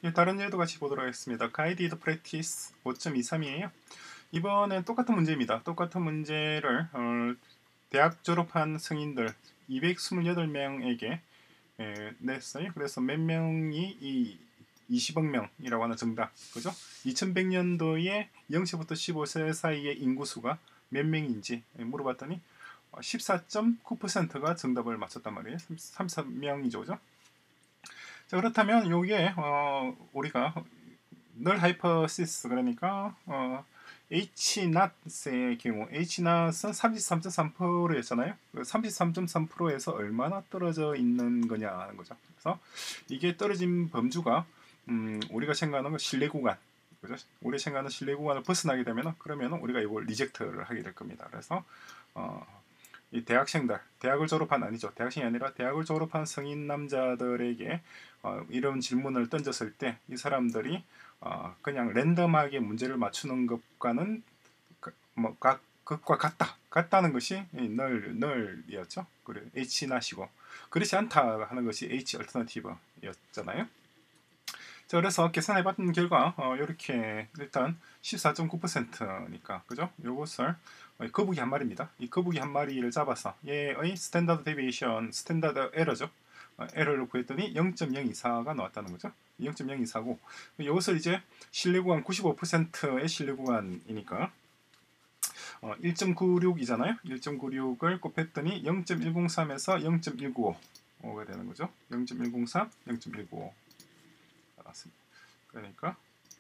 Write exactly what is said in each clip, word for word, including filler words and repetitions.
예, 다른 예도 같이 보도록 하겠습니다. Guided Practice 오 점 이삼이에요. 이번엔 똑같은 문제입니다. 똑같은 문제를 어, 대학 졸업한 성인들 이백이십팔 명에게 예, 냈어요. 그래서 몇 명이 이 이십억 명이라고 하는 정답, 그죠? 이천백 년도에 영 세부터 십오 세 사이의 인구수가 몇 명인지 물어봤더니 십사 점 구 퍼센트가 정답을 맞췄단 말이에요. 삼십삼 명이죠, 그죠? 자, 그렇다면 요게 어, 우리가 널 하이퍼시스 그러니까 어, H 낫의 경우 H 낫은 삼십삼 점 삼 퍼센트였잖아요. 삼십삼 점 삼 퍼센트에서 얼마나 떨어져 있는 거냐 하는 거죠. 그래서 이게 떨어진 범주가 음, 우리가 생각하는 건 신뢰 구간, 그죠? 우리 생각하는 신뢰 구간을 벗어나게 되면 그러면 우리가 이걸 리젝트를 하게 될 겁니다. 그래서 어, 이 대학생들, 대학을 졸업한 아니죠. 대학생이 아니라 대학을 졸업한 성인 남자들에게 어, 이런 질문을 던졌을 때 이 사람들이 어, 그냥 랜덤하게 문제를 맞추는 것과는 뭐 가, 것과 같다. 같다는 것이 널, 널이었죠. 그래, H 나시고 그렇지 않다 하는 것이 H 얼터너티브였잖아요. 자, 그래서 계산해봤던 결과 어, 이렇게 일단 십사 점 구 퍼센트니까 그죠? 요것을 어, 거북이 한 마리입니다. 이 거북이 한 마리를 잡아서 얘의 스탠다드 데비에이션, 스탠다드 에러죠. 어, 에러를 구했더니 영 점 영이사가 나왔다는 거죠. 영 점 영이사고 이것을 이제 신뢰 구간 구십오 퍼센트의 신뢰 구간이니까 어, 일 점 구육이잖아요. 일 점 구육을 곱했더니 영 점 일공삼에서 영 점 일구오가 되는 거죠. 영 점 일공삼, 영 점 일구오 나왔습니다. 그러니까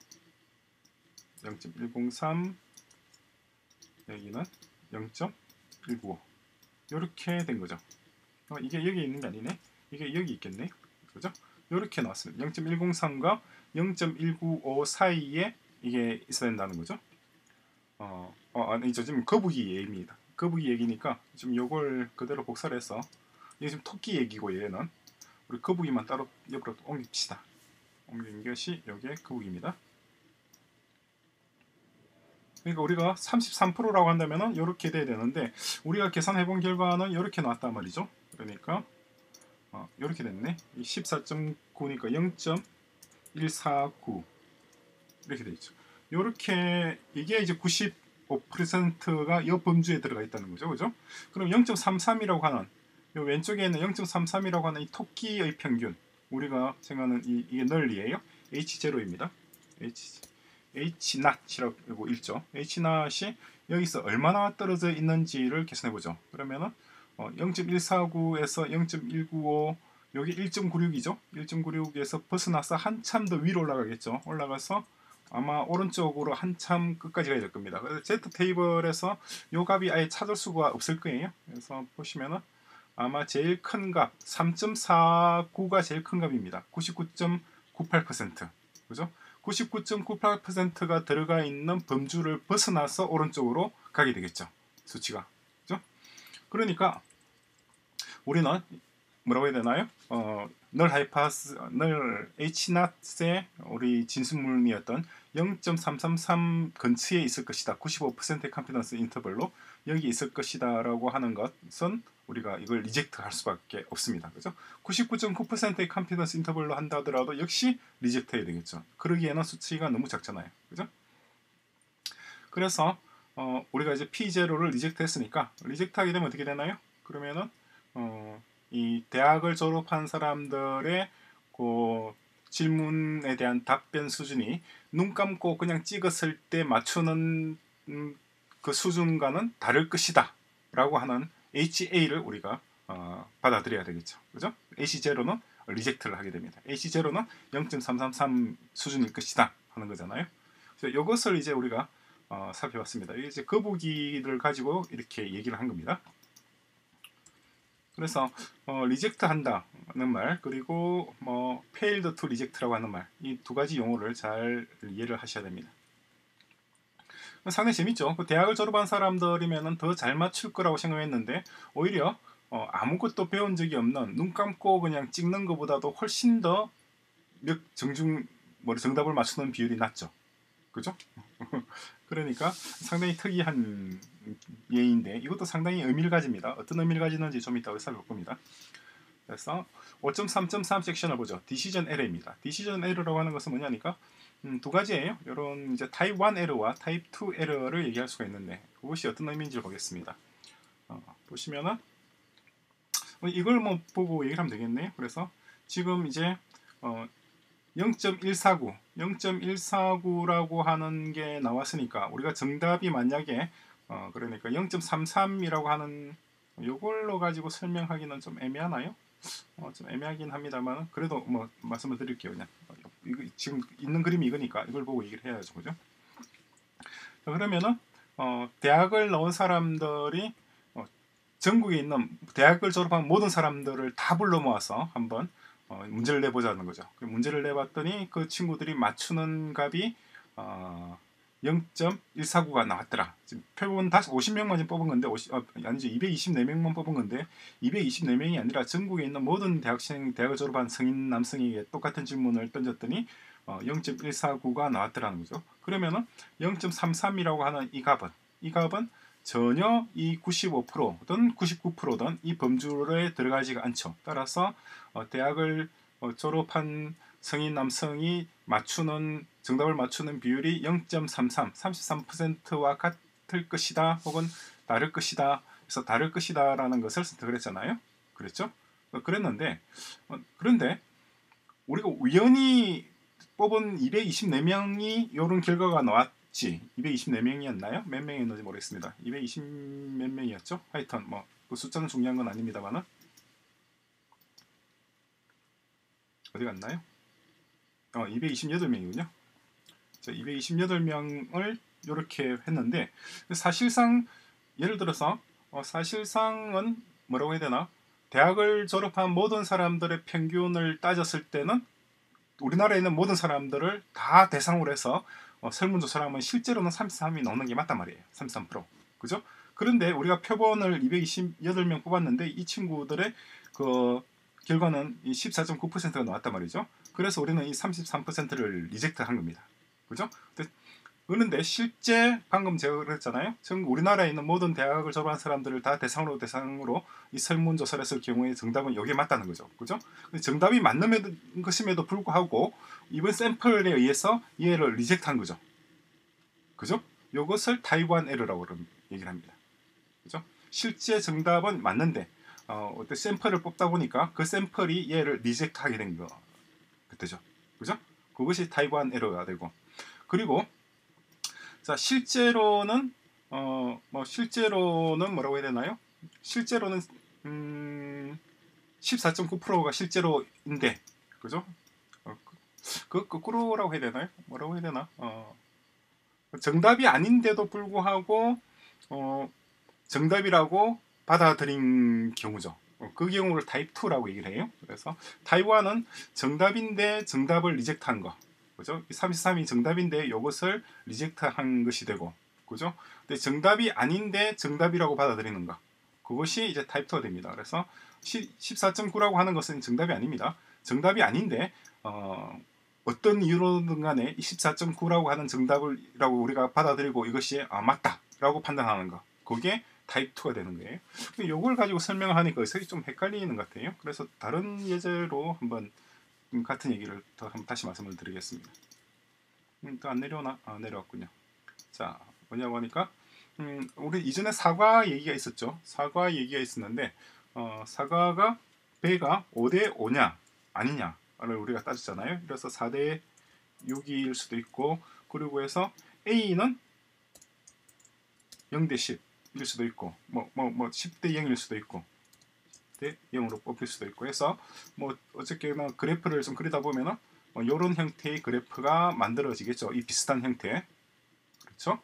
영 점 일공삼 여기는 영 점 일구오 이렇게 된 거죠. 어, 이게 여기 있는 게 아니네. 이게 여기 있겠네. 그죠? 이렇게 나왔습니다. 영 점 일공삼과 영 점 일구오 사이에 이게 있어야 된다는 거죠. 어, 어 아니죠. 지금 거북이 얘기입니다. 거북이 얘기니까 지금 요걸 그대로 복사를 해서 이게 지금 토끼 얘기고 얘는 우리 거북이만 따로 옆으로 옮깁시다. 옮긴 것이 요게 거북이입니다. 그러니까 우리가 삼십삼 퍼센트라고 한다면은 이렇게 돼야 되는데 우리가 계산해 본 결과는 이렇게 나왔단 말이죠. 그러니까 어, 이렇게 됐네. 십사 점 구니까 영 점 일사구 이렇게 돼 있죠. 이렇게 이게 이제 구십오 퍼센트가 이 범주에 들어가 있다는 거죠, 그죠? 그럼 영 점 삼삼이라고 하는 이 왼쪽에 있는 영 점 삼삼이라고 하는 이 토끼의 평균 우리가 생각하는 이, 이게 널리예요. 에이치 제로입니다. H H 낫이라고 읽죠. H 낫이 여기서 얼마나 떨어져 있는지를 계산해 보죠. 그러면은 어, 영 점 일사구에서 영 점 일구오 여기 일 점 구육이죠. 일 점 구육에서 벗어나서 한참 더 위로 올라가겠죠. 올라가서 아마 오른쪽으로 한참 끝까지 가야 될 겁니다. 그래서 Z 테이블에서 요 값이 아예 찾을 수가 없을 거예요. 그래서 보시면은 아마 제일 큰 값 삼 점 사구가 제일 큰 값입니다. 구십구 점 구팔 퍼센트 그죠? 구십구 점 구팔 퍼센트가 들어가 있는 범주를 벗어나서 오른쪽으로 가게 되겠죠. 수치가. 그죠? 그러니까 우리는 뭐라고 해야 되나요? 어, 널 하이파스, 널 H 낫의 우리 진수물이었던 영 점 삼삼삼 근처에 있을 것이다. 구십오 퍼센트의 컨피던스 인터벌로 여기 있을 것이다 라고 하는 것은 우리가 이걸 리젝트 할 수밖에 없습니다. 그죠? 구십구 점 구 퍼센트의 컨피던스 인터벌로 한다 하더라도 역시 리젝트 해야 되겠죠. 그러기에는 수치가 너무 작잖아요. 그죠? 그래서 어, 우리가 이제 피 제로를 리젝트 했으니까 리젝트 하게 되면 어떻게 되나요? 그러면은 어, 이 대학을 졸업한 사람들의 그 질문에 대한 답변 수준이 눈 감고 그냥 찍었을 때 맞추는 음, 그 수준과는 다를 것이다 라고 하는 에이치 에이를 우리가 어, 받아들여야 되겠죠. 그죠? 에이치 제로는 리젝트를 하게 됩니다. 에이치 제로는 영 점 삼삼삼 수준일 것이다 하는 거잖아요. 그래서 이것을 이제 우리가 어, 살펴봤습니다. 이제 거북이를 가지고 이렇게 얘기를 한 겁니다. 그래서 어, 리젝트 한다는 말 그리고 뭐 failed to reject라고 하는 말 이 두 가지 용어를 잘 이해를 하셔야 됩니다. 상당히 재밌죠. 그 대학을 졸업한 사람들이면 더 잘 맞출 거라고 생각했는데 오히려 어, 아무것도 배운 적이 없는 눈 감고 그냥 찍는 것보다도 훨씬 더 정중 뭐 정답을 맞추는 비율이 낮죠. 그죠? 그러니까 상당히 특이한 예인데 이것도 상당히 의미를 가집니다. 어떤 의미를 가지는지 좀 이따가 살펴볼 겁니다. 그래서 오 점 삼 점 삼 섹션을 보죠. 디시전 에러입니다. 디시전 에러라고 하는 것은 뭐냐니까 음, 두 가지예요. 이런 이제 타입 일 에러와 타입 이 에러를 얘기할 수가 있는데 그것이 어떤 의미인지 보겠습니다. 어, 보시면은 이걸 뭐 보고 얘기를 하면 되겠네요. 그래서 지금 이제 어, 영 점 일사구, 영 점 일사구라고 하는 게 나왔으니까 우리가 정답이 만약에 어, 그러니까 영 점 삼삼이라고 하는 이걸로 가지고 설명하기는 좀 애매하나요? 어, 좀 애매하긴 합니다만 그래도 뭐 말씀을 드릴게요. 그냥 이거 지금 있는 그림이 이거니까 이걸 보고 얘기를 해야죠, 그죠? 자, 그러면은 어, 대학을 나온 사람들이 어, 전국에 있는 대학을 졸업한 모든 사람들을 다 불러 모아서 한번 어, 문제를 내보자는 거죠. 그 문제를 내봤더니 그 친구들이 맞추는 값이 어, 영 점 일사구가 나왔더라. 지금 표본 다시 오십 명만 지금 뽑은 건데, 오십, 어, 아니죠. 이백이십사 명만 뽑은 건데, 이백이십사 명이 아니라 전국에 있는 모든 대학생, 대학을 졸업한 성인 남성에게 똑같은 질문을 던졌더니, 어, 영 점 일사구가 나왔더라는 거죠. 그러면은 영 점 삼삼이라고 하는 이 값은, 이 값은 전혀 이 구십오 퍼센트든 구십구 퍼센트든 이 범주에 들어가지가 않죠. 따라서, 어, 대학을 어, 졸업한 성인 남성이 맞추는 정답을 맞추는 비율이 영 점 삼삼, 삼십삼 퍼센트와 같을 것이다 혹은 다를 것이다. 그래서 다를 것이다라는 것을 선택을 했잖아요. 그랬죠? 어, 그랬는데 어, 그런데 우리가 우연히 뽑은 이백이십사 명이 이런 결과가 나왔지. 이백이십사 명이었나요? 몇 명이었는지 모르겠습니다. 이백이십 몇 명이었죠? 하여튼 뭐 그 숫자는 중요한 건 아닙니다만은 어디 갔나요? 어, 이백이십팔 명이군요. 자, 이백이십팔 명을 이렇게 했는데 사실상 예를 들어서 어, 사실상은 뭐라고 해야 되나? 대학을 졸업한 모든 사람들의 평균을 따졌을 때는 우리나라에 있는 모든 사람들을 다 대상으로 해서 어, 설문조사를 하면 실제로는 삼십삼이 나오는 게 맞단 말이에요. 삼십삼 퍼센트. 그죠? 그런데 우리가 표본을 이백이십팔 명 뽑았는데 이 친구들의 그 결과는 십사 점 구 퍼센트가 나왔단 말이죠. 그래서 우리는 이 삼십삼 퍼센트를 리젝트한 겁니다. 그죠? 그런데 실제 방금 제가 그랬잖아요. 지금 우리나라에 있는 모든 대학을 졸업한 사람들을 다 대상으로 대상으로 이 설문조사를 했을 경우에 정답은 여기에 맞다는 거죠. 그죠? 정답이 맞는 것임에도 불구하고 이번 샘플에 의해서 얘를 리젝트한 거죠. 그죠? 이것을 타입 일 에러라고 얘기를 합니다. 그죠? 실제 정답은 맞는데 어, 어떤 샘플을 뽑다 보니까 그 샘플이 얘를 리젝트하게 된 거. 그때죠. 그죠? 그것이 타입 일 에러가 되고 그리고 자 실제로는 어 뭐 실제로는 뭐라고 해야 되나요? 실제로는 음 십사 점 구 퍼센트가 실제로인데 그죠? 어, 그 거꾸로라고 해야 되나요? 뭐라고 해야 되나? 어 정답이 아닌데도 불구하고 어 정답이라고 받아들인 경우죠. 그 경우를 타입 이라고 얘기를 해요. 그래서 타입 일은 정답인데 정답을 리젝트한 거. 그죠? 삼십삼이 정답인데 이것을 리젝트한 것이 되고, 그죠? 근데 정답이 아닌데 정답이라고 받아들이는 거. 그것이 이제 타입 이가 됩니다. 그래서 십사 점 구라고 하는 것은 정답이 아닙니다. 정답이 아닌데 어, 어떤 이유로든 간에 십사 점 구라고 하는 정답이라고 우리가 받아들이고 이것이 아, 맞다라고 판단하는 거. 그게 타입 이가 되는 거예요. 이걸 가지고 설명하니까 의석이 좀 헷갈리는 것 같아요. 그래서 다른 예제로 한번 같은 얘기를 더 한번 다시 말씀을 드리겠습니다. 음, 또 안 내려오나? 아, 내려왔군요. 자, 뭐냐고 하니까 음, 우리 이전에 사과 얘기가 있었죠. 사과 얘기가 있었는데 어, 사과가 배가 오 대 오냐 아니냐를 우리가 따졌잖아요. 그래서 사 대 육일 수도 있고 그리고 해서 A는 영 대 십일 수도 있고 뭐 뭐 뭐 십 대 영일 수도 있고 대 영으로 뽑힐 수도 있고 해서 뭐 어쨌거나 그래프를 좀 그리다 보면은 뭐 이런 형태의 그래프가 만들어지겠죠. 이 비슷한 형태. 그렇죠?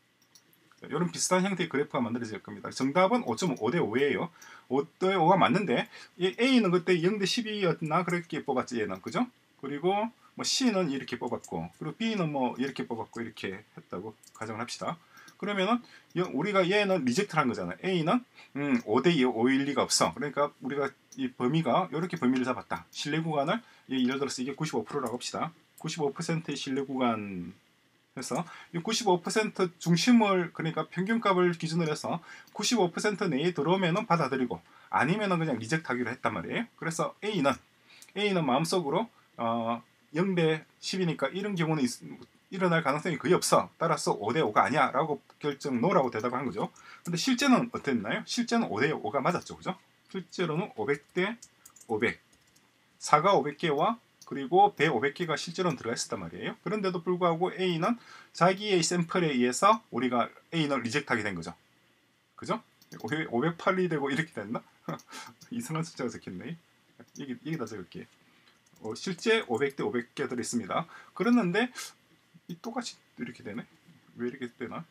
이런 비슷한 형태의 그래프가 만들어질 겁니다. 정답은 오 점 오 대 오예요. 오 대 오가 맞는데 A는 그때 영 대 십이었나 그렇게 뽑았지 얘는. 그죠? 그리고 뭐 C는 이렇게 뽑았고 그리고 B는 뭐 이렇게 뽑았고 이렇게 했다고 가정을 합시다. 그러면은 우리가 얘는 리젝트한 거잖아요. A는 음, 오 대 오일 리가 없어. 그러니까 우리가 이 범위가 이렇게 범위를 잡았다. 신뢰 구간을 예를 들어서 이게 구십오 퍼센트라고 합시다. 구십오 퍼센트의 신뢰 구간 그래서 이 구십오 퍼센트 중심을 그러니까 평균값을 기준으로 해서 구십오 퍼센트 내에 들어오면은 받아들이고 아니면은 그냥 리젝트하기로 했단 말이에요. 그래서 A는 A는 마음속으로 어, 영 대 십이니까 이런 경우는 있, 일어날 가능성이 거의 없어. 따라서 오 대 오가 아니야 라고 결정 노라고 대답한 거죠. 근데 실제는 어땠나요? 실제는 오 대 오가 맞았죠. 그죠? 실제로는 오백 대 오백 사가 오백 개와 그리고 배 오백 개가 실제로는 들어가 있었단 말이에요. 그런데도 불구하고 A는 자기의 샘플에 의해서 우리가 A는 리젝트하게 된 거죠. 그죠? 오백팔이 되고 이렇게 됐나? 이상한 숫자가 적혔네. 여기, 여기다 적을게. 어, 실제 오백 대 오백 개 들어있습니다. 그랬는데 이 똑같이 이렇게 되네. 왜 이렇게 되나?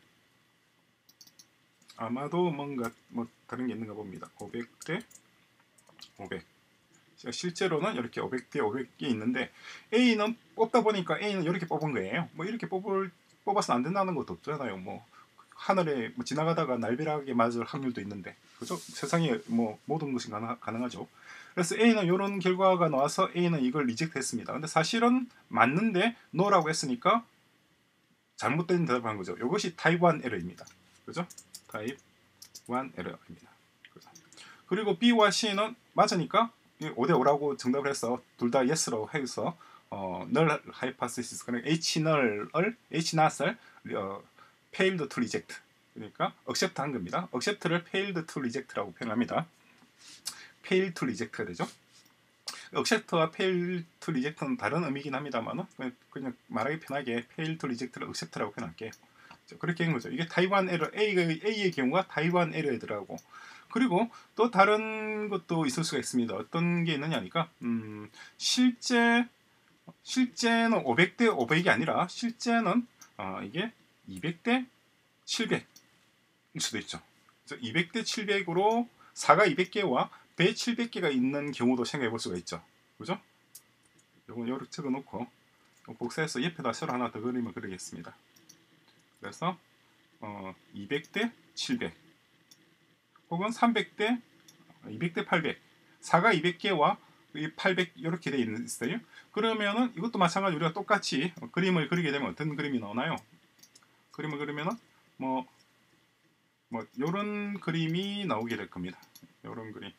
아마도 뭔가 뭐 다른 게 있는가 봅니다. 오백 대 오백. 실제로는 이렇게 오백 대 오백 개 있는데 A는 뽑다 보니까 A는 이렇게 뽑은 거예요. 뭐 이렇게 뽑을 뽑아서 안 된다는 것도 없잖아요. 뭐 하늘에 뭐 지나가다가 날벼락에 맞을 확률도 있는데, 그죠? 세상에 뭐 모든 것이 가능, 가능하죠. 그래서 A는 이런 결과가 나와서 A는 이걸 리젝트했습니다. 근데 사실은 맞는데 no라고 했으니까 잘못된 대답을 한 거죠. 이것이 타입 일 에러입니다. 그죠? 타입 일 에러입니다. 그죠? 그리고 B와 C는 맞으니까 오 대 오라고 정답을 해서 둘 다 yes라고 해서 어, null hypothesis, 그러니까 H null을 H not을 어, failed to reject, 그러니까 accept 한 겁니다. accept를 failed to reject라고 표현합니다. fail to reject가 되죠. accept와 fail to reject는 다른 의미긴 합니다만 그냥, 그냥 말하기 편하게 fail to reject를 accept라고 표현할게요. 그렇게 한 거죠. 이게 타입 일 에러, A의, A의 경우가 타입 일 에러더라고. 그리고 또 다른 것도 있을 수가 있습니다. 어떤 게 있느냐니까 음, 실제 실제는 오백 대 오백이 아니라 실제는 어, 이게 이백 대 칠백일 수도 있죠. 그래서 이백 대 칠백으로 사가 이백 개와 배 칠백 개가 있는 경우도 생각해 볼 수가 있죠. 그죠? 이건 이렇게 적어 놓고 복사해서 옆에다 새로 하나 더 그리면 그리겠습니다. 그래서 어, 이백 대 칠백 혹은 삼백 대 이백 대 팔백, 사가 이백 개와 팔백 이렇게 돼 있어요. 그러면은 이것도 마찬가지 우리가 똑같이 그림을 그리게 되면 어떤 그림이 나오나요? 그림을 그리면은 뭐 뭐 이런 그림이 나오게 될 겁니다. 이런 그림,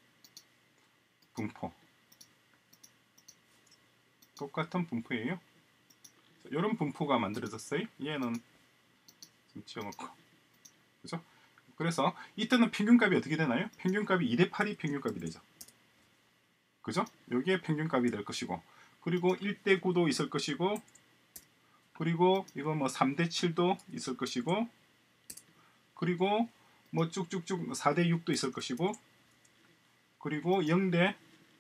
분포, 똑같은 분포예요. 이런 분포가 만들어졌어요. 얘는 좀 지워놓고, 그죠? 그래서 이때는 평균값이 어떻게 되나요? 평균값이 이 대 팔이 평균값이 되죠. 그죠? 여기에 평균값이 될 것이고, 그리고 일 대 구도 있을 것이고, 그리고 이거 뭐 삼 대 칠도 있을 것이고, 그리고 뭐 쭉쭉쭉 사 대 육도 있을 것이고, 그리고 영 대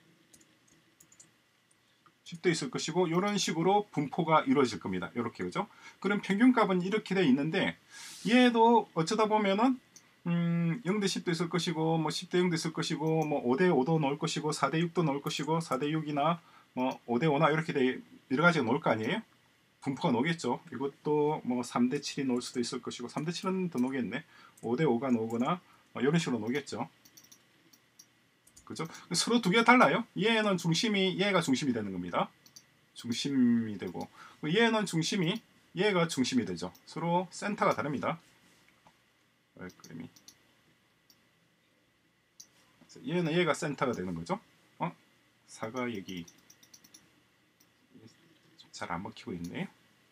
십도 있을 것이고, 이런 식으로 분포가 이루어질 겁니다. 이렇게, 그죠? 그럼 평균값은 이렇게 돼 있는데, 얘도 어쩌다 보면은 음, 영 대 십도 있을 것이고, 뭐 십 대 영도 있을 것이고, 뭐 오 대 오도 넣을 것이고, 사 대 육도 넣을 것이고, 사 대 육이나 뭐 오 대 오나 이렇게 돼 여러 가지가 넣을 거 아니에요? 분포가 나오겠죠. 이것도 뭐 삼 대 칠이 넣을 수도 있을 것이고, 삼 대 칠은 더 나오겠네. 오 대 오가 나오거나 뭐 이런 식으로 나오겠죠. 그죠? 서로 두 개가 달라요. 얘는 중심이, 얘가 중심이 되는 겁니다. 중심이 되고, 얘는 중심이, 얘가 중심이 되죠. 서로 센터가 다릅니다. 그림이. 얘는 얘가 센터가 되는 거죠. 어? 사가 여기 잘 안 먹히고 있네.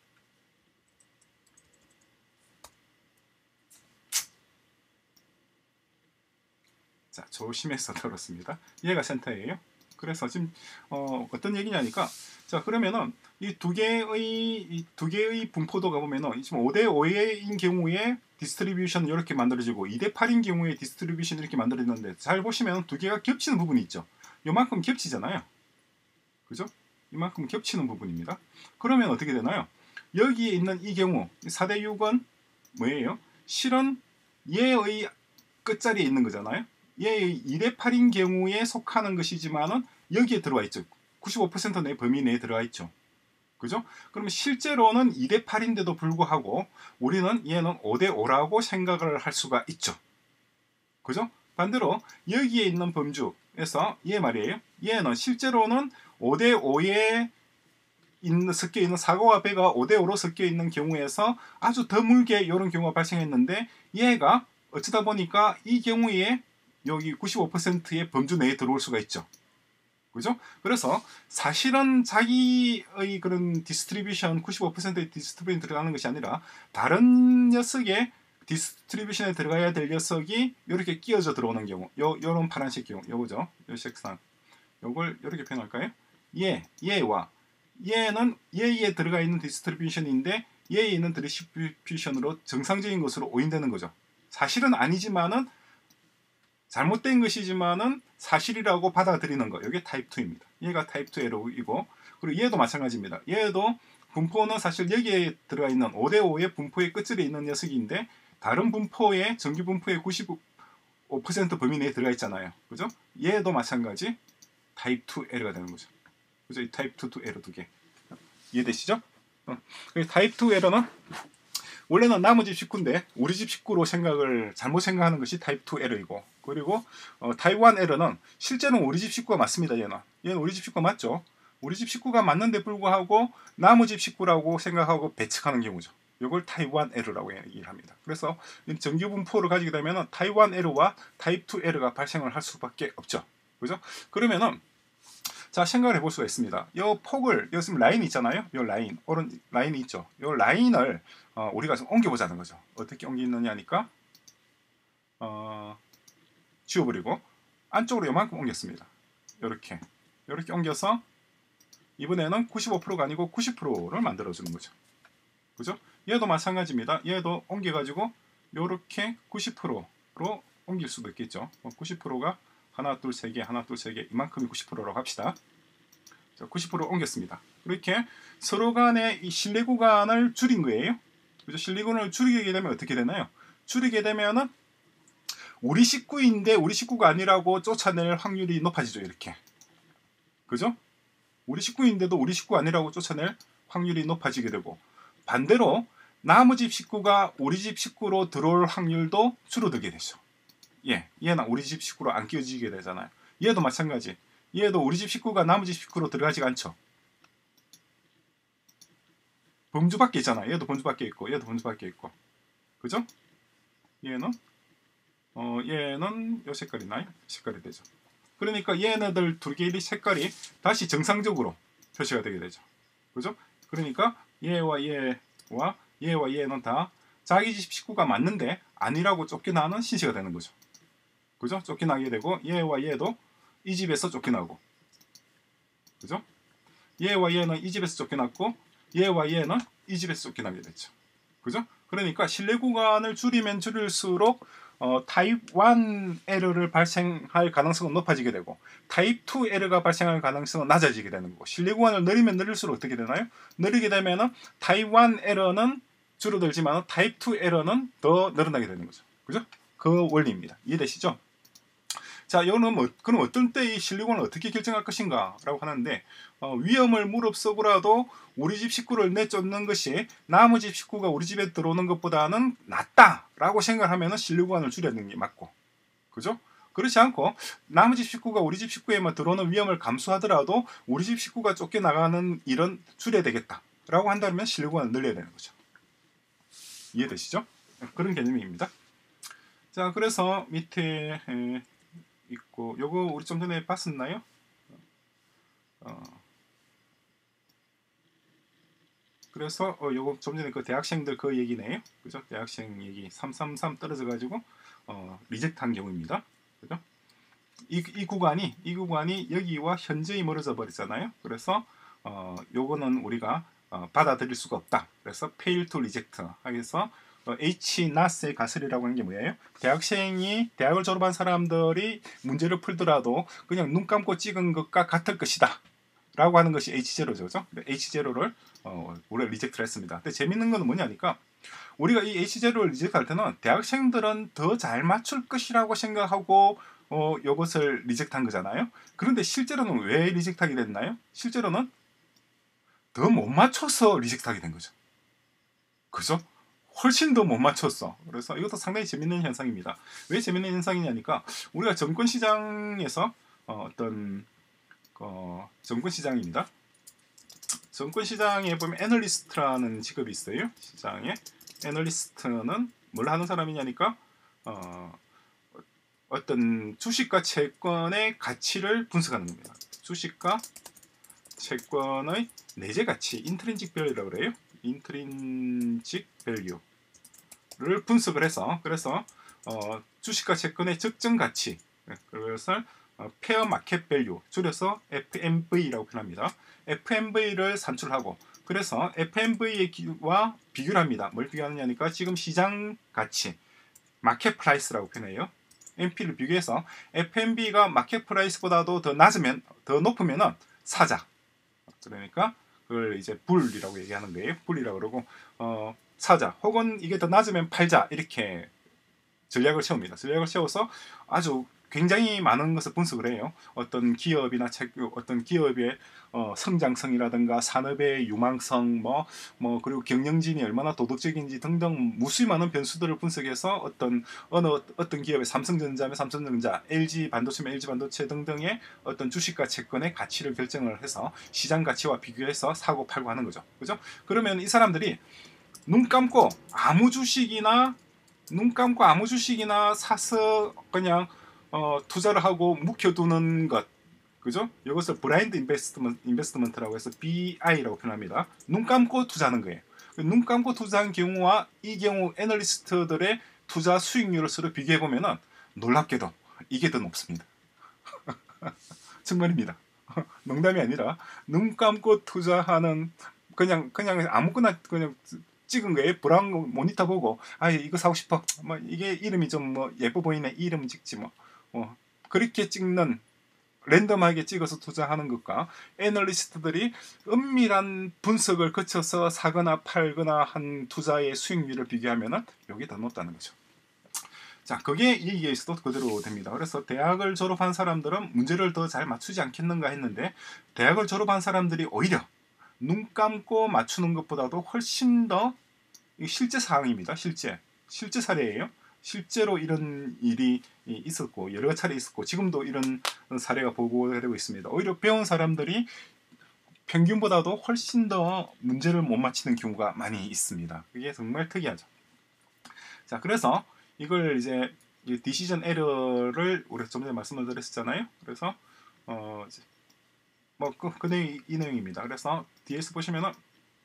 자, 조심해서 들었습니다. 얘가 센터예요. 그래서 지금 어, 어떤 얘기냐니까, 자 그러면은 이 두 개의 이 두 개의 분포도가 보면은 지금 오 대 오인 경우에 디스트리뷰션 이렇게 만들어지고 이 대 팔인 경우에 디스트리뷰션 이렇게 만들어지는데, 잘 보시면 두 개가 겹치는 부분이 있죠. 요만큼 겹치잖아요. 그죠? 이만큼 겹치는 부분입니다. 그러면 어떻게 되나요? 여기에 있는 이 경우 사 대 육은 뭐예요? 실은 얘의 끝자리에 있는 거잖아요. 얘의 이 대 팔인 경우에 속하는 것이지만은 여기에 들어와 있죠. 구십오 퍼센트 내 범위 내에 들어가 있죠. 그죠? 그러면 실제로는 이 대 팔인데도 불구하고 우리는 얘는 오 대 오라고 생각을 할 수가 있죠. 그죠? 반대로 여기에 있는 범주에서 얘 말이에요. 얘는 실제로는 오 대 오에 있는, 섞여 있는 사고와 배가 오 대 오로 섞여 있는 경우에서 아주 드물게 이런 경우가 발생했는데 얘가 어쩌다 보니까 이 경우에 여기 구십오 퍼센트의 범주 내에 들어올 수가 있죠. 그죠? 그래서 사실은 자기의 그런 디스트리뷰션 구십오 퍼센트의 디스트리뷰션에 들어가는 것이 아니라 다른 녀석의 디스트리뷰션에 들어가야 될 녀석이 이렇게 끼어져 들어오는 경우, 요 요런 파란색 경우, 요거죠. 요 색상. 요걸 이렇게 표현할까요? 얘, 얘와 얘는 얘에 들어가 있는 디스트리뷰션인데 얘에 있는 디스트리뷰션으로 정상적인 것으로 오인되는 거죠. 사실은 아니지만은 잘못된 것이지만은 사실이라고 받아들이는 거. 이게 타입 이입니다. 얘가 타입 이 에러이고, 그리고 얘도 마찬가지입니다. 얘도 분포는 사실 여기에 들어가 있는 오 대 오의 분포의 끝줄에 있는 녀석인데 다른 분포의 정규 분포의 구십오 퍼센트 범위 내에 들어가 있잖아요. 그죠? 얘도 마찬가지 타입 이 에러가 되는 거죠. 그죠? 이 타입 이, 에러 두 개. 이해되시죠? 어. 타입 이 에러는 원래는 남의 집 식구인데 우리 집 식구로 생각을 잘못 생각하는 것이 타입 이 에러이고, 그리고 어, 타입 일 에러는 실제는 우리 집 식구가 맞습니다. 얘는 얘는 우리 집 식구가 맞죠. 우리 집 식구가 맞는데 불구하고 남의 집 식구라고 생각하고 배척하는 경우죠. 이걸 타입 일 에러라고 얘기를 합니다. 그래서 정규 분포를 가지게 되면 타입 일 에러와 타입 이 에러가 발생을 할 수밖에 없죠. 그죠? 그러면은 자, 생각을 해볼 수가 있습니다. 이 폭을, 여기 지금 라인이 있잖아요. 이 라인, 오른 라인이 있죠. 이 라인을 어, 우리가 좀 옮겨보자는 거죠. 어떻게 옮기느냐니까 어, 지워버리고 안쪽으로 이만큼 옮겼습니다. 이렇게 이렇게 옮겨서 이번에는 구십오 퍼센트가 아니고 구십 퍼센트를 만들어주는 거죠. 그죠? 얘도 마찬가지입니다. 얘도 옮겨가지고 이렇게 구십 퍼센트로 옮길 수도 있겠죠. 구십 퍼센트가 하나, 둘, 세 개, 하나, 둘, 세 개, 이만큼이 구십 퍼센트라고 합시다. 자, 구십 퍼센트 옮겼습니다. 이렇게 서로 간의 이 실내 구간을 줄인 거예요. 그죠? 실내 구간을 줄이게 되면 어떻게 되나요? 줄이게 되면은 우리 식구인데 우리 식구가 아니라고 쫓아낼 확률이 높아지죠. 이렇게. 그죠? 우리 식구인데도 우리 식구가 아니라고 쫓아낼 확률이 높아지게 되고, 반대로 남의 집 식구가 우리 집 식구로 들어올 확률도 줄어들게 되죠. 예, 얘는 우리 집 식구로 안 끼워지게 되잖아요. 얘도 마찬가지. 얘도 우리 집 식구가 남의 집 식구로 들어가지가 않죠. 범주 밖에 있잖아요. 얘도 범주 밖에 있고, 얘도 범주 밖에 있고. 그죠? 얘는 어 얘는 요 색깔이 나요? 색깔이 되죠. 그러니까 얘네들 두 개의 색깔이 다시 정상적으로 표시가 되게 되죠. 그죠? 그러니까 얘와 얘와 얘와 얘는 다 자기 집 식구가 맞는데 아니라고 쫓겨나는 신시가 되는 거죠. 그죠? 쫓겨나게 되고, 얘와 얘도 이 집에서 쫓겨나고, 그죠? 얘와 얘는 이 집에서 쫓겨났고, 얘와 얘는 이 집에서 쫓겨나게 됐죠. 그죠? 그러니까 실내 구간을 줄이면 줄일수록 어, 타입 일 에러를 발생할 가능성은 높아지게 되고, 타입 이 에러가 발생할 가능성은 낮아지게 되는 거고, 실내 구간을 늘리면 늘릴수록 어떻게 되나요? 늘리게 되면은 타입 일 에러는 줄어들지만 타입 이 에러는 더 늘어나게 되는 거죠. 그죠? 그 원리입니다. 이해되시죠? 자, 이거는 뭐, 그럼 어떤 때 이 실내 구간을 어떻게 결정할 것인가? 라고 하는데, 어, 위험을 무릅쓰고라도 우리 집 식구를 내쫓는 것이 남의 집 식구가 우리 집에 들어오는 것보다는 낫다라고 생각하면 실내 구간을 줄여야 게 맞고, 그죠? 그렇지 않고 남의 집 식구가 우리 집 식구에만 들어오는 위험을 감수하더라도 우리 집 식구가 쫓겨나가는 일은 줄여야 되겠다라고 한다면 실내 구간을 늘려야 되는 거죠. 이해되시죠? 그런 개념입니다. 자, 그래서 밑에 에, 있고, 요거 우리 좀 전에 봤었나요? 어, 그래서 어, 요거 좀 전에 그 대학생들 그 얘기네요. 그죠? 대학생 얘기 삼삼삼 떨어져 가지고 어, 리젝트한 경우입니다. 그죠? 이, 이 구간이 이 구간이 여기와 현저히 멀어져 버리잖아요. 그래서 어, 요거는 우리가 어, 받아들일 수가 없다. 그래서 fail to reject 하면서 어, H not의 가설이라고 하는 게 뭐예요? 대학생이 대학을 졸업한 사람들이 문제를 풀더라도 그냥 눈 감고 찍은 것과 같을 것이다 라고 하는 것이 에이치 제로죠. 그죠? 에이치 제로를 어, 우리가 리젝트를 했습니다. 근데 재밌는 건 뭐냐니까, 우리가 이 에이치 제로를 리젝트할 때는 대학생들은 더 잘 맞출 것이라고 생각하고 어, 이것을 리젝트한 거잖아요. 그런데 실제로는 왜 리젝트하게 됐나요? 실제로는 더 못 맞춰서 리젝트하게 된 거죠. 그죠? 훨씬 더 못 맞췄어. 그래서 이것도 상당히 재밌는 현상입니다. 왜 재밌는 현상이냐니까, 우리가 정권시장에서 어, 어떤 어, 정권시장입니다. 증권 시장에 보면 애널리스트라는 직업이 있어요. 시장에 애널리스트는 뭘 하는 사람이냐니까 어, 어떤 주식과 채권의 가치를 분석하는 겁니다. 주식과 채권의 내재 가치, 인트린직 밸류라고 그래요. 인트린직 밸류를 분석을 해서 그래서 어, 주식과 채권의 적정 가치, 그것을 어, 페어 마켓 밸류, 줄여서 에프엠브이라고 표현합니다. 에프엠브이를 산출하고 그래서 에프엠브이와 비교를 합니다. 뭘 비교하느냐니까 지금 시장 가치, 마켓 프라이스라고 표현해요. 엠피를 비교해서 에프엠브이가 마켓 프라이스보다도 더 낮으면 더 높으면은 사자. 그러니까 그걸 이제 불이라고 얘기하는 거예요. 불이라고 그러고 어, 사자. 혹은 이게 더 낮으면 팔자. 이렇게 전략을 세웁니다. 전략을 세워서 아주 굉장히 많은 것을 분석을 해요. 어떤 기업이나 어떤 기업의 어, 성장성이라든가 산업의 유망성, 뭐, 뭐 그리고 경영진이 얼마나 도덕적인지 등등 무수히 많은 변수들을 분석해서 어떤 어느 어떤 기업의 삼성전자면 삼성전자, 엘지 반도체면 엘지 반도체 등등의 어떤 주식과 채권의 가치를 결정을 해서 시장 가치와 비교해서 사고 팔고 하는 거죠. 그죠? 그러면 이 사람들이 눈 감고 아무 주식이나 눈 감고 아무 주식이나 사서 그냥 어, 투자를 하고 묵혀두는 것, 그죠? 이것을 브라인드 인베스트먼트, 인베스트먼트라고 해서 비아이라고 표현합니다. 눈 감고 투자하는 거예요. 눈 감고 투자한 경우와 이 경우 애널리스트들의 투자 수익률을 서로 비교해 보면은 놀랍게도 이게 더 높습니다. 정말입니다. 농담이 아니라 눈 감고 투자하는 그냥 그냥 아무거나 그냥 찍은 거예요. 브라운 모니터 보고 아 이거 사고 싶어. 뭐 이게 이름이 좀 뭐 예뻐 보이네. 이 이름 찍지 뭐. 어, 그렇게 찍는 랜덤하게 찍어서 투자하는 것과 애널리스트들이 은밀한 분석을 거쳐서 사거나 팔거나 한 투자의 수익률을 비교하면은 여기 더 높다는 거죠. 자, 그게 이 케이스도 그대로 됩니다. 그래서 대학을 졸업한 사람들은 문제를 더 잘 맞추지 않겠는가 했는데 대학을 졸업한 사람들이 오히려 눈 감고 맞추는 것보다도 훨씬 더 실제 사항입니다. 실제 실제 사례예요. 실제로 이런 일이 있었고 여러 차례 있었고 지금도 이런 사례가 보고되고 있습니다. 오히려 배운 사람들이 평균보다도 훨씬 더 문제를 못 맞히는 경우가 많이 있습니다. 그게 정말 특이하죠. 자, 그래서 이걸 이제 디시전 에러를 우리가 좀 전에 말씀을 드렸잖아요. 그래서 어 뭐그 그 내용 이 내용입니다. 그래서 디에스 보시면은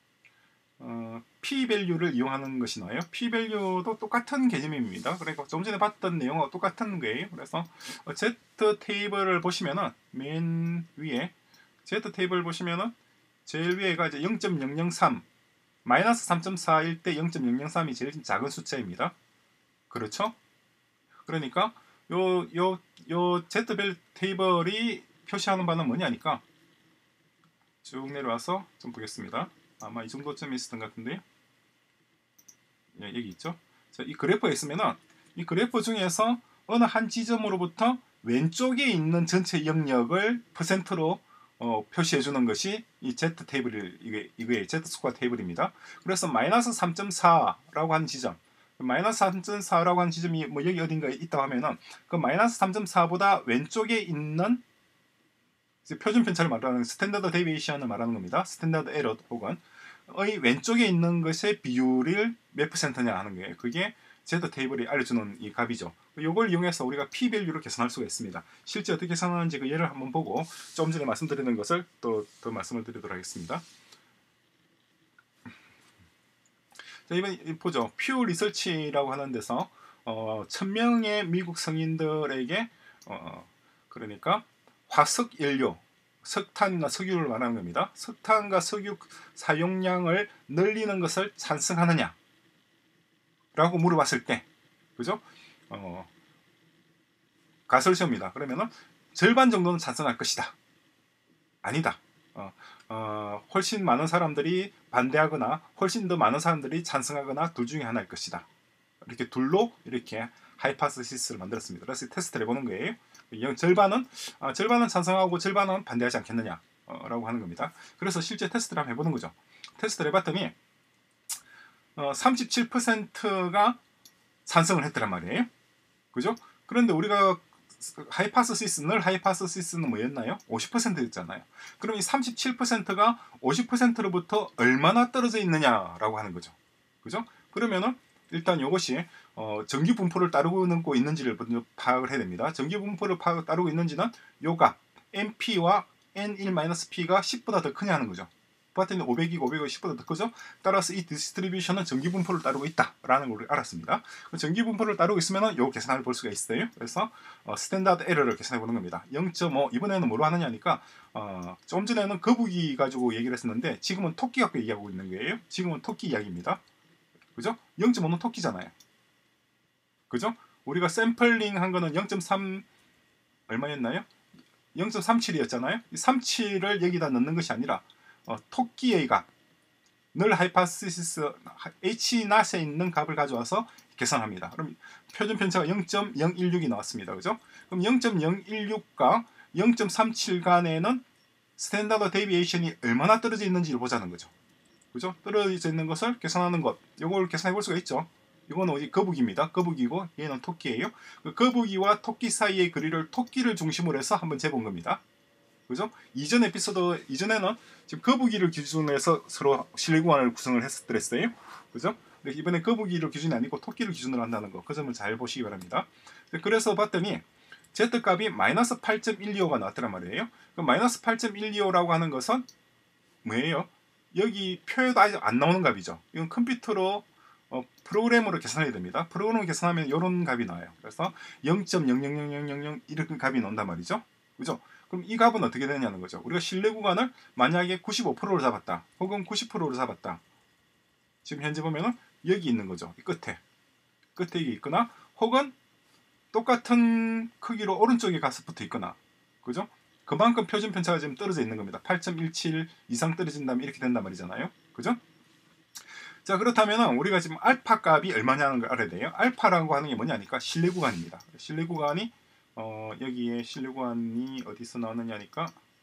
어, P-밸류를 이용하는 것이 나와요. P-밸류도 똑같은 개념입니다. 그러니까 좀 전에 봤던 내용과 똑같은 거예요. 그래서 어, Z 테이블을 보시면은 맨 위에 Z 테이블 보시면은 제일 위에가 이제 영 점 영영삼 마이너스 삼 점 사일 때 영 점 영영삼이 제일 작은 숫자입니다. 그렇죠? 그러니까 요 요 요 Z별 테이블이 표시하는 바는 뭐냐니까 쭉 내려와서 좀 보겠습니다. 아마 이 정도쯤 있었던 것 같은데요. 예, 여기 있죠. 자, 이 그래프에 있으면은 이 그래프 중에서 어느 한 지점으로부터 왼쪽에 있는 전체 영역을 퍼센트로 어, 표시해 주는 것이 이 Z 테이블 이게 이거의 Z 스코어 테이블입니다. 그래서 마이너스 삼 점 사라고 하는 지점, 마이너스 삼 점 사라고 하는 지점이 뭐 여기 어딘가에 있다고 하면은 그 마이너스 삼 점 사보다 왼쪽에 있는 표준 편차를 말하는 스탠다드 데비에이션을 말하는 겁니다. 스탠다드 에러 혹은 의 왼쪽에 있는 것의 비율을 몇 퍼센트냐 하는 거예요. 그게 Z 테이블이 알려주는 이 값이죠. 이걸 이용해서 우리가 P 밸류를 계산할 수가 있습니다. 실제 어떻게 계산하는지 그 예를 한번 보고 좀 전에 말씀드리는 것을 또 더 말씀을 드리도록 하겠습니다. 자, 이번 보죠. 퓨 리서치라고 하는 데서 어, 천 명의 미국 성인들에게 어, 그러니까 화석 연료, 석탄이나 석유를 말하는 겁니다. 석탄과 석유 사용량을 늘리는 것을 찬성하느냐? 라고 물어봤을 때, 그죠? 어, 가설을 세웁니다. 그러면은 절반 정도는 찬성할 것이다. 아니다. 어, 어, 훨씬 많은 사람들이 반대하거나 훨씬 더 많은 사람들이 찬성하거나 둘 중에 하나일 것이다. 이렇게 둘로 이렇게 하이파스시스를 만들었습니다. 그래서 테스트를 해보는 거예요. 절반은 아, 절반은 찬성하고 절반은 반대하지 않겠느냐 어, 라고 하는 겁니다. 그래서 실제 테스트를 한번 해보는 거죠. 테스트를 해봤더니 어, 삼십칠 퍼센트가 찬성을 했더란 말이에요. 그죠? 그런데 우리가 하이파스시스, 널 하이파스시스는 뭐였나요? 오십 퍼센트였잖아요. 그럼 이 삼십칠 퍼센트가 오십 퍼센트로부터 얼마나 떨어져 있느냐라고 하는 거죠. 그죠? 그러면은 일단 이것이 어, 정기 분포를 따르고 있는지를 먼저 파악을 해야 됩니다. 정기 분포를 파악, 따르고 있는지는 요 값 엠피와 엔 일 마이너스 피가 십보다 더 크냐 하는 거죠. 봤더니 오백이고 오백이 십보다 더 크죠. 따라서 이 디스트리뷰션은 정기 분포를 따르고 있다라는 걸 알았습니다. 정기 분포를 따르고 있으면 요 계산을 볼 수가 있어요. 그래서 어, 스탠다드 에러를 계산해 보는 겁니다. 영 점 오 이번에는 뭐로 하느냐니까 어, 좀 전에는 거북이 가지고 얘기를 했었는데 지금은 토끼 갖고 얘기하고 있는 거예요. 지금은 토끼 이야기입니다. 그죠? 영 점 오는 토끼잖아요. 그죠? 우리가 샘플링 한 거는 영 점 삼 얼마였나요? 영 점 삼칠이었잖아요. 이 삼십칠을 여기다 넣는 것이 아니라 어, 토끼의 값, 늘 하이파시스 H 낫에 있는 값을 가져와서 계산합니다. 그럼 표준 편차가 영 점 영일육이 나왔습니다. 그죠? 그럼 영 점 영일육과 영 점 삼칠 간에는 스탠다드 데비에이션이 얼마나 떨어져 있는지를 보자는 거죠. 그죠? 떨어져 있는 것을 계산하는 것. 이걸 계산해 볼 수가 있죠. 이건 어디 거북이입니다. 거북이고 얘는 토끼예요. 그 거북이와 토끼 사이의 거리를 토끼를 중심으로 해서 한번 재본 겁니다. 그죠? 이전 에피소드 이전에는 지금 거북이를 기준으로 해서 서로 실내 구간을 구성을 했었더랬어요. 그죠? 이번에 거북이를 기준이 아니고 토끼를 기준으로 한다는 거. 그 점을 잘 보시기 바랍니다. 그래서 봤더니 Z 값이 마이너스 팔 점 일이오가 나왔더란 말이에요. 그 마이너스 팔 점 일이오라고 하는 것은 뭐예요? 여기 표에도 아직 안 나오는 값이죠. 이건 컴퓨터로 어, 프로그램으로 계산해야 됩니다. 프로그램으로 계산하면 이런 값이 나와요. 그래서 영 점 영영영영영 이렇게 값이 나온단 말이죠. 그죠? 그럼 이 값은 어떻게 되냐는 거죠. 우리가 실내 구간을 만약에 구십오 퍼센트로 잡았다. 혹은 구십 퍼센트로 잡았다. 지금 현재 보면은 여기 있는 거죠. 이 끝에. 끝에 이게 있거나 혹은 똑같은 크기로 오른쪽에 가서 붙어 있거나. 그죠? 그만큼 표준 편차가 지금 떨어져 있는 겁니다. 팔 점 일칠 이상 떨어진다면 이렇게 된단 말이잖아요. 그죠? 자, 그렇다면 우리가 지금 알파 값이 얼마냐는 걸 알아야 돼요. 알파라고 하는 게 뭐냐니까 실내 구간입니다. 실내 구간이 어, 여기에 실내 구간이 어디서 나오느냐니까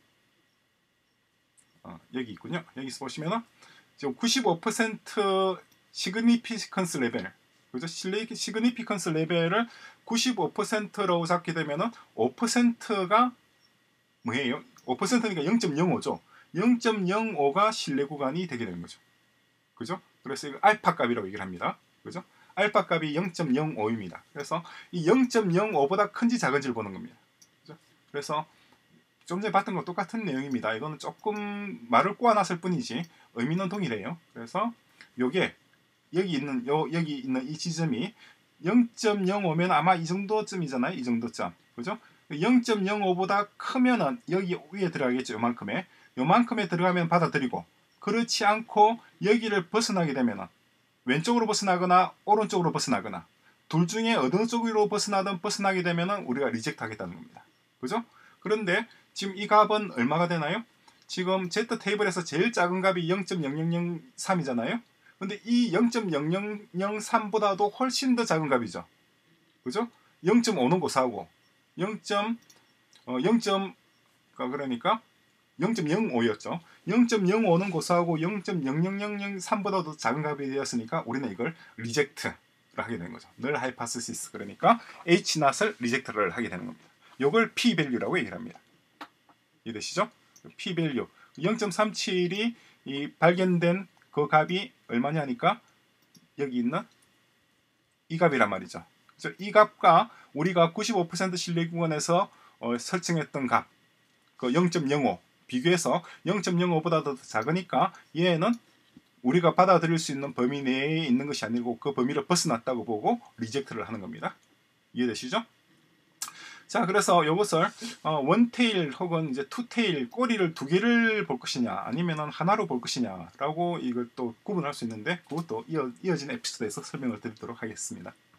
어, 여기 있군요. 여기서 보시면은 지금 구십오 퍼센트 시그니피컨스 레벨, 그죠? 실내 시그니피컨스 레벨을 구십오 퍼센트라고 잡게 되면은 오 퍼센트가 뭐예요? 오 퍼센트니까 영 점 영오죠. 영 점 영오가 실내 구간이 되게 되는 거죠. 그죠? 그래서 이거 알파 값이라고 얘기를 합니다. 그죠? 알파 값이 영 점 영오입니다. 그래서 이 영 점 영오보다 큰지 작은지를 보는 겁니다. 그죠? 그래서 좀 전에 봤던 거 똑같은 내용입니다. 이거는 조금 말을 꼬아놨을 뿐이지 의미는 동일해요. 그래서 요게 여기 있는 요 여기 있는 이 지점이 영 점 영오면 아마 이 정도쯤이잖아요. 이 정도쯤. 그죠? 영 점 영오보다 크면은 여기 위에 들어가겠죠. 요만큼에. 요만큼에 들어가면 받아들이고 그렇지 않고 여기를 벗어나게 되면 왼쪽으로 벗어나거나 오른쪽으로 벗어나거나 둘 중에 어느 쪽으로 벗어나든 벗어나게 되면 우리가 리젝트 하겠다는 겁니다. 그죠? 그런데 지금 이 값은 얼마가 되나요? 지금 Z 테이블에서 제일 작은 값이 영 점 영영영삼이잖아요. 근데 이 영 점 영영영삼보다도 훨씬 더 작은 값이죠. 그죠? 영 점 오는 고사하고 영. 어, 영. 그러니까 영 점 영오였죠. 영 점 영오는 고사하고 영 점 영영영영삼보다도 작은 값이 되었으니까 우리는 이걸 리젝트를 하게 되는 거죠. 늘 하이파스시스, 그러니까 H 낫을 리젝트를 하게 되는 겁니다. 이걸 P 밸류라고 얘기를 합니다. 이해되시죠? P 밸류 영 점 삼칠이 이 발견된 그 값이 얼마냐니까 여기 있는 이 값이란 말이죠. 그래서 이 값과 우리가 구십오 퍼센트 신뢰 구간에서 어, 설정했던 값, 그 영 점 영오 비교해서 영 점 영오보다 더 작으니까 얘는 우리가 받아들일 수 있는 범위 내에 있는 것이 아니고 그 범위를 벗어났다고 보고 리젝트를 하는 겁니다. 이해되시죠? 자, 그래서 이것을 어, 원테일 혹은 이제 투테일 꼬리를 두 개를 볼 것이냐 아니면은 하나로 볼 것이냐라고 이걸 또 구분할 수 있는데 그것도 이어, 이어진 에피소드에서 설명을 드리도록 하겠습니다.